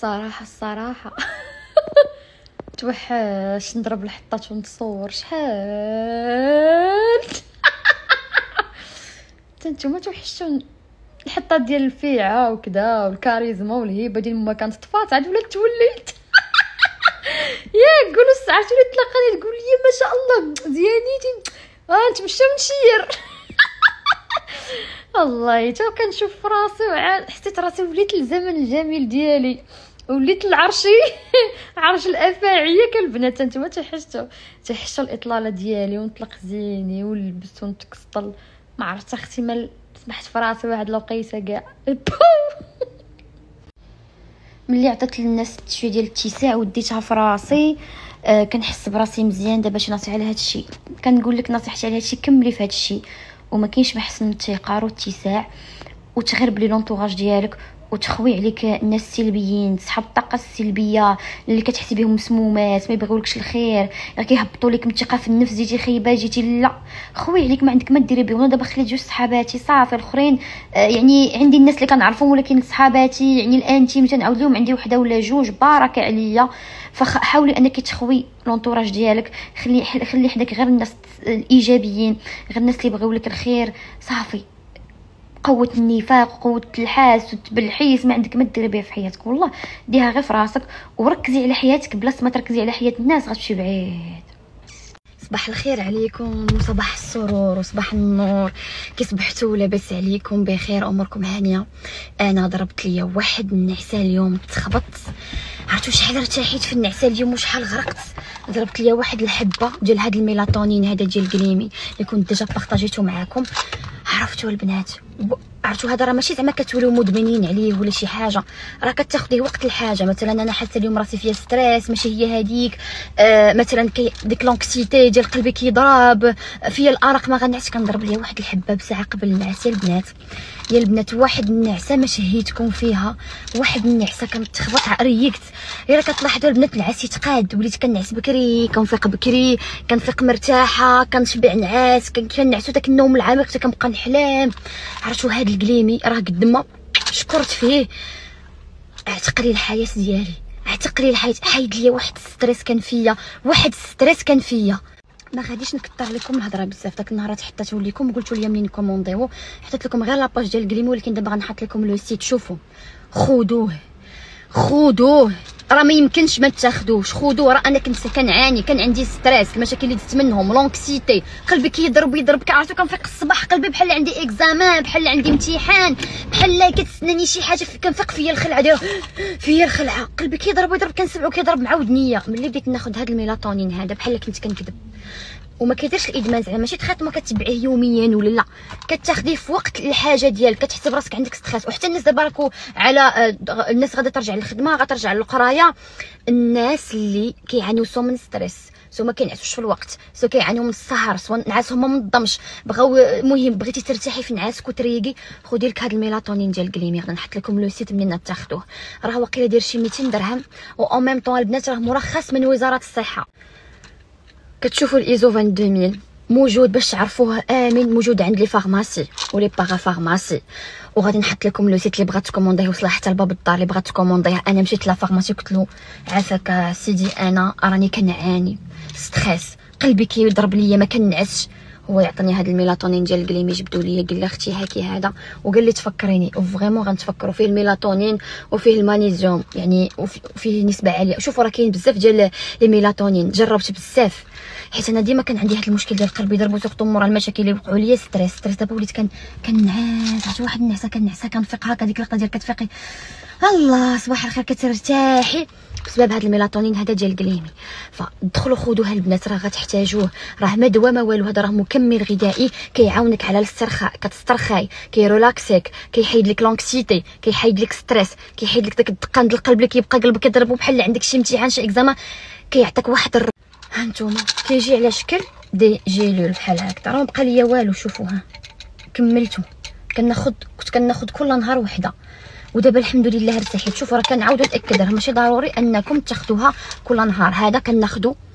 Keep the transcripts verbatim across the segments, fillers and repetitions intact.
الصراحه الصراحه توحش نضرب الحطات ونتصور شحال. حتى نتوما توحشتوا الحطه ديال الفيعه وكذا والكاريزما والهيبه ديال ما كانت طفات عاد ولات توليت. يا قولوا الساعات اللي تلاقاني تقول لي ما شاء الله زيانيتي اه نتمشى ونشير. والله تا كنشوف راسي وعاد حسيت راسي وليت الزمن الجميل ديالي، وليت العرشي عرش الافاعيه كالبنات. نتوما تحشتوا تحشوا الاطلاله ديالي ونطلق زيني ولبست ونتكسطل ما عرفت اختي مال سمحت في راسي واحد الوقيته كاع. ملي عطيت للناس شويه ديال الاتساع وديتها في راسي آه كنحس براسي مزيان. دابا شي نصيحه على هذا الشيء كنقول لك، نصيحتي على هذا الشيء كملي في هذا الشيء، وما كاينش بحسن من التيقار والاتساع وتغرب لي لونطوراج ديالك وتخوي عليك الناس السلبيين، صحاب الطاقه السلبيه اللي كتحسي بهم مسمومات ما يبغيولكش الخير، غير كيهبطوا لك من الثقه في النفس. جيتي خايبه جيتي لا خوي عليك ما عندك ما ديري بهم. دابا خليت جوج صحاباتي صافي، الاخرين آه يعني عندي الناس اللي كنعرفهم ولكن صحاباتي يعني الانتيم تنعاود لهم عندي وحده ولا جوج بارك عليا. فحاولي انك تخوي لونطوراج ديالك، خلي خلي حداك غير الناس الايجابيين، غير الناس اللي يبغيو لك الخير صافي. قوه النفاق وقوه الحاس والتبلحيس ما عندك ما ديري بها في حياتك، والله ديها غير في راسك وركزي على حياتك بلاص ما تركزي على حياه الناس غتمشي بعيد. صباح الخير عليكم وصباح السرور وصباح النور، كي صبحتوا لاباس عليكم بخير اموركم هانيه. انا ضربت ليا واحد النعسه اليوم تخبط، عرفتوا شحال ارتحيت في النعسه اليوم وشحال غرقت. ضربت ليا واحد الحبه ديال هاد الميلاتونين هذا ديال كليمي اللي كنت ديجا بارطاجيته معاكم. عرفتوا البنات عرفتوا هذا راه ماشي زعما كتوليو مدمنين عليه ولا شي حاجه، راه كتاخذيه وقت الحاجه. مثلا انا حاسه اليوم راسي فيها ستريس ماشي هي هذيك آه مثلا كي ديك لونكسيتي ديال قلبي كيضرب فيا الارق ما غنعس، كنضرب ليا واحد الحبه بساعه قبل النعاس. يا البنات يا البنات واحد النعسه ما شهيتكم فيها، واحد النعسه كنتخبط ريقت. غير كتلاحظوا البنات النعاس يتقاد، وليت كنعس بكري كنفيق بكري كنفيق مرتاحه كنشبع نعاس كنعسو داك النوم العميق حتى كنبقى نحلم. عرفتوا هاد الكليمي راه قد ما شكرت فيه اعتق لي الحياه ديالي، اعتق لي الحياه، حيد لي واحد الستريس كان فيا، واحد الستريس كان فيا. ما غاديش نكثر لكم الهضره بزاف. داك النهارات حطيته لكم قلتوا لي منين كومونديو، حطيت لكم غير لاباج ديال كليمي، ولكن دابا غنحط لكم لو سيت. شوفوا خذوه خذوه راه ما يمكنش ما تاخذوش، خذوه. راه انا كنت كنعاني كان عندي ستريس، المشاكل اللي دزت منهم لونكسيتي، قلبي كيضرب يضرب كعرفتو كنفيق الصباح قلبي بحال عندي اكزامان بحال عندي امتحان بحال كتسناني شي حاجه، كنفيق فيا الخلعه ديال فيا الخلعه قلبي كيضرب يضرب كنسمعو كيضرب معاود نيه. ملي بديت ناخذ هاد الميلاتونين هذا بحال كنت كنكذب وما كيديرش الادمان زعما ماشي تخيط ما كتبعيه يوميا ولا لا، كتاخديه في وقت الحاجه ديالك، كتحس براسك عندك ستريس. وحتى الناس دابا راكو على الناس غادا ترجع للخدمه غترجع للقرايه، الناس اللي كيعانيو سو من ستريس سو ما كينعسوش في الوقت سو كيعانيو من السهر سو نعاسهم ما منظمش بغاو المهم بغيتي ترتاحي في نعاسك وتريقي خدي لك هذا الميلاتونين ديال كليمي. غادي نحط لكم لو سيت منين تاخذوه، راه واقيلا داير شي ميتين درهم و او ميم طون البنات راه مرخص من وزاره الصحه. كتشوفوا الايزوفان اثنين ميل موجود باش تعرفوه امن، موجود عند لي فارماسي ولي باغا فارماسي. وغادي نحط لكم لو سيت اللي بغات تكومونديه وصل حتى لباب الدار اللي بغات تكومونديه. انا مشيت لا فارماسي قلت له عافاك سيدي انا راني كنعاني ستريس قلبي كيضرب ليا ما كنعسش، هو يعطيني هذا الميلاتونين ديال كليمي جبدوا لي. قال لي اختي هاكي هذا وقال لي تفكريني وفريمون غنتفكروا فيه الميلاتونين وفيه المغنيسيوم يعني وفيه نسبه عاليه. شوفوا راه كاين بزاف ديال لي ميلاتونين جربت بزاف حيت انا ديما كان عندي هذا المشكل ديال القلب يضرب وسقط مورا المشاكل اللي وقعوا لي ستريس ستريس. دابا وليت كان كنعس عرفتي واحد النعسه كنعسها كنفيق هكا ديك اللقطه ديال كتفيقي الله صباح الخير كترتاحي بسبب هذا الميلاتونين هذا ديال كليمي. فدخلوا خذوه البنات راه غتحتاجوه، راه ما دواء ما والو، هذا راه مكمل غذائي كيعاونك على الاسترخاء، كتسترخاي كيرلاكسيك كيحيد لك لونكسيتي كيحيد لك ستريس كيحيد لك داك الدقان ديال القلب اللي كيبقى قلبك كيضرب بحال عندك شي امتحان شي اكزامان، كيعطيك واحد الر... ها نتوما كيجي على شكل دي جيلول بحال هكا. راه مبقى ليا والو شوفوا ها كملتو كناخذ كنت كناخذ كل نهار وحده ودابا الحمد لله ارتحيت. شوفوا راه كنعاودو ناكد راه ماشي ضروري انكم تاخذوها كل نهار، هذا كناخذو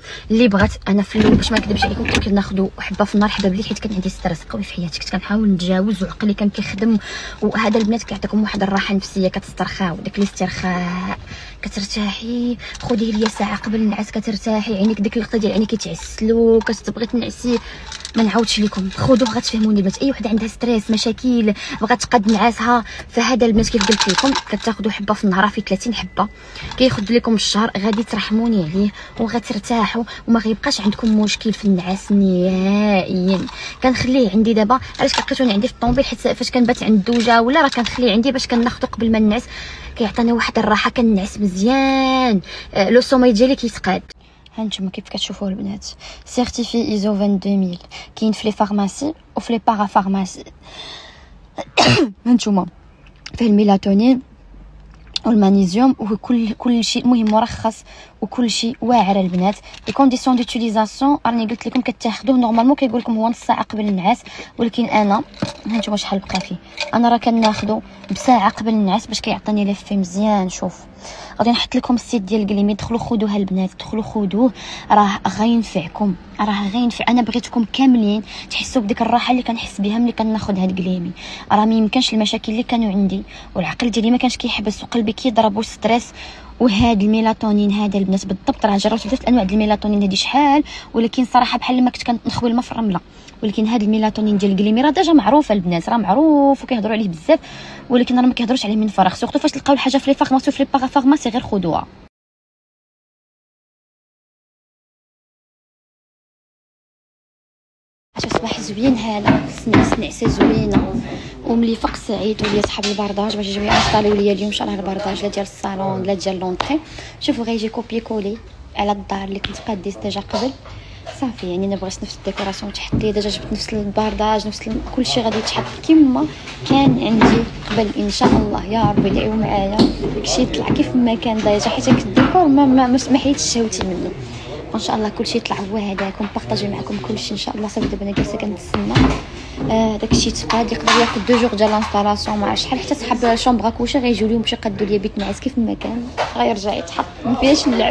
اللي بغات. انا في الاول باش ما نكذبش عليكم كنت كناخذوا حبه في النهار حبه بالليل، حيت كان عندي ستريس قوي في حياتي، كنت كنحاول نتجاوز وعقلي كان كيخدم. وهذا البنات كيعطيكم واحد الراحه نفسيه، كتسترخاو داك الاسترخاء، كترتاحي. خذي ليا ساعه قبل النعاس كترتاحي، عينيك ديك اللقطه ديال عينيك كيتعسلوا، كتبغي تنعسي. ما نعاودش لكم، خذوه غتفهموني البنات. اي وحده عندها ستريس مشاكل بغات تقاد نعاسها، فهذا البنات كيف قلت لكم كتاخذوا حبه في النهار، فيه ثلاثين حبه كياخذ لكم الشهر، غادي ترحموني عليه وغترتاحوا وما غيبقاش عندكم مشكل في النعاس نهائيا. كنخليه عندي دابا، علاش لقيتوني عندي في الطوموبيل؟ حيت فاش كنبات عند الدوجه ولا راه كنخليه عندي باش كناخذو قبل ما نعس، كيعطيني واحد الراحه، كنعس مزيان، لو سومي ديالي كيتقاد. هانتوما كيف كتشوفوا البنات، سيرتيفي ايزو اثنين وعشرين ألف كاين في لي فارماسي وفي لي بارا فارماسي. هانتوما فيه الميلاتونين والمغنيسيوم وكل كل شيء، المهم مرخص وكل شيء واعر البنات. لي كونديسيون ديوتيليزاسيون راني قلت لكم كتاخذوه نورمالمون كيقول لكم هو نص ساعه قبل النعاس، ولكن انا هانتوما شحال بقى فيه، انا راه كناخذو بساعه قبل النعاس باش كيعطيني ليفي مزيان. شوف غادي نحط لكم السيت ديال كليمي، دخلوا خذوه البنات، دخلوا خذوه، راه غينفعكم، راه غينفع. انا بغيتكم كاملين تحسوا بديك الراحه اللي كنحس بها ملي كناخذ هاد كليمي. راه ما يمكنش المشاكل اللي كانوا عندي والعقل ديالي ما كانش كيحبس وقلبي كيضرب وستريس، وهذا الميلاتونين هذا البنات بالضبط راه جربت ثلاث انواع ديال الميلاتونين هذه شحال، ولكن صراحه بحال ما كنت كنخوي الماء في الرمله. ولكن هذا الميلاتونين ديال كليمي راه ديجا معروف البنات، راه معروف وكيهضروا عليه بزاف، ولكن راه ما كيهضروش عليه من فراغ. سورتو فاش تلقاو الحاجه في لي فارماسي وفي لي باغا فارماسي غير خذوها. عرفتوا صباح زوين هذا، سنعس نعسه زوينه، وملي فق سعيد ولي صحاب البرداج باش يجيو ينستاليو ليا اليوم ان شاء الله البرداج، لا ديال الصالون لا ديال لونطري. شوفوا غيجي كوبي كولي على الدار اللي كنت قاديس ديجا قبل، صافي يعني انا بغيت نفس الديكوراسيون تحت لي، ديجا جبت نفس البرداج نفس كل شيء غادي يتحط كما كان عندي قبل ان شاء الله. يا ربي دعيو معايا داكشي يطلع كيف ما كان ديجا، حيت هاك الديكور ما ما, ما حيتش شهوتي منه. ان شاء الله كلشي يطلع هو هذاك، ونبارطاجي معكم كلشي ان شاء الله. صافي دابا انا جالسه كنتسنى آه داكشي تقاد، يقدر ياخذ دو جوغ ديال لانستالاسيون ما عرفتش شحال، حتى صحاب الشومبر كوشي غيجيو ليهم باش يقادوا ليا بيت نعاس كيف ما كان، غيرجع يتحط ما فيهاش اللعب.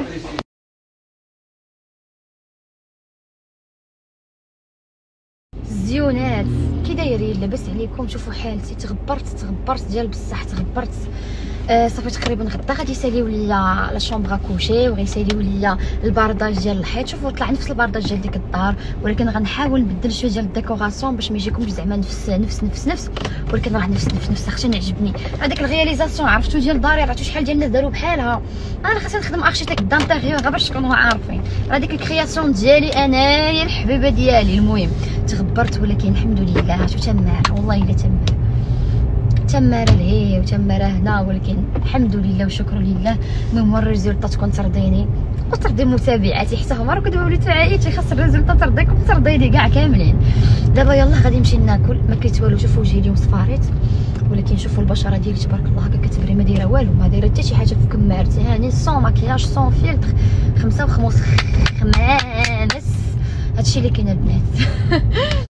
زيونات كي دايرين لاباس عليكم؟ شوفوا حالتي، تغبرت تغبرت ديال بصح تغبرت. آه صافي تقريبا غدا غادي يساليو ليا لا شومبر كوشي وغيساليو ليا البرداج ديال الحيط. شوفوا طلع نفس البرداج ديال ديك الدار، ولكن غنحاول نبدل شويه ديال الديكوراسيون باش ما يجيكمش زعما نفس نفس نفس نفس، ولكن راه نفس نفس نفس اختي نعجبني هذيك الرياليزاسيون. عرفتوا ديال داري عرفتوا شحال ديال الناس داروا بحالها، انا خاصني نخدم اركتيك دانتيريور غير باش تكونوا عارفين. هذيك الكرياسيون ديالي انايا الحبيبه ديالي. المهم تغبرت، ولكن الحمد لله شو تمار والله الا تمار تماره لهي وتماره هنا، ولكن الحمد لله وشكر لله. المهم الريزولطه تكون ترضيني وترضي متابعاتي، حتى هما راكم دابا وليتو عائلتي، خاص الريزولطه ترضيكم ترضيني كاع كاملين. دابا يلاه غادي نمشي ناكل، ما كليت والو. شوفوا وجهي اليوم صفاريت، ولكن شوفوا البشره ديالي تبارك الله هكا كتبري، ما دايره والو، ما دايره حتى شي حاجه في كمارتي هاني، سون ماكياج سون فيلتر، خمسه وخمس خماس. هادشي اللي كاين البنات.